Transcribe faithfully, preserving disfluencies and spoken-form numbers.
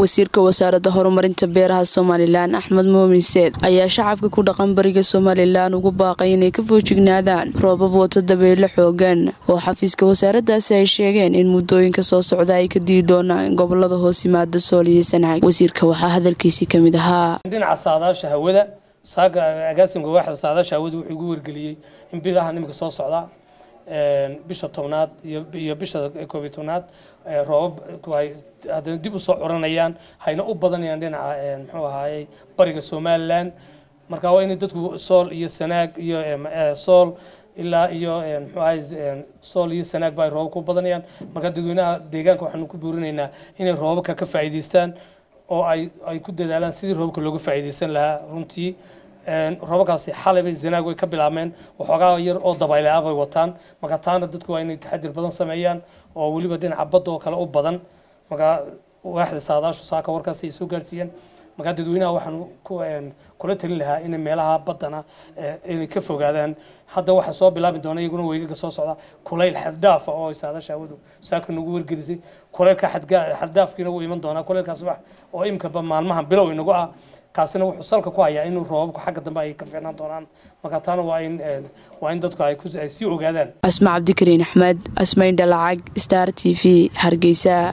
wasiirka wasaaradda horumarinta beeraha Soomaaliland Axmed Muumin Seed ayaa shacabka ku dhaqan bariga Soomaaliland ugu baaqay inay ka foojignaadaan roobab wata dabayl xoogan oo xafiiska wasaaraddaasi ay sheegeen in muddooyinka soo socda ay ka diidi doonaan gobolada hoos yimaada Sool iyo Sanaag. Wasiirka waxaa hadalkiisa ka mid ahaa dhinaca saadaasha hawada saaga agaasimka waaxda saadaasha hawada wuxuu ugu wargeliyay in bilaha nimka soo socda ee bisha tobnaad iyo bisha koob iyo tobnaad roobab ay hadana dib u soo curanayaan hayna u badanayaan dhinaca muxuu ahaayay bariga Soomaaliland marka waa in dadku Sool iyo Sanaag iyo Sool ilaa iyo muxuu ahaayay Sool iyo Sanaag bay roob ku badanayaan marka dadweynaha deegaanka waxaan ku buurinaynaa inay roobabka ka faa'iideystaan oo ay ay ku dadaalaan sidii roobka looga faa'iideysan lahaa runtii een roobkaasi xalay bay Sanaag way ka bilaabmeen waxoogaa yar oo dabayl ah bay wataan marka taana dadku waa inay taxadir badan sameeyaan oo waliba dhinaca badda oo kale u badan marka waaxda saadaashu saaka warkaas ay soo gaarsiiyeen marka dadweynaha waxaan ku een kula talin lahaa in meelaha baddana ay ka fogaadaan hadda waxa soo bilaabi doona iyaguna weegaga soo socda kulayl xad dhaaf oo saadaasha hawadu saaka nagu wargelisay kulaylka xad dhaafkiina uu iman doona kulaylkaas wax oo imka maalmaha bilow inagu ah kaasina wuxuu salka ku hayaa inuu roobku xagga dambe ay ka fiicnaan doonaan marka taana waa in waa in dadku ay ku si ogaadaan. Asma Cabdikariin Axmed, Asmayn Dalacag, Star T V, Hargeysa.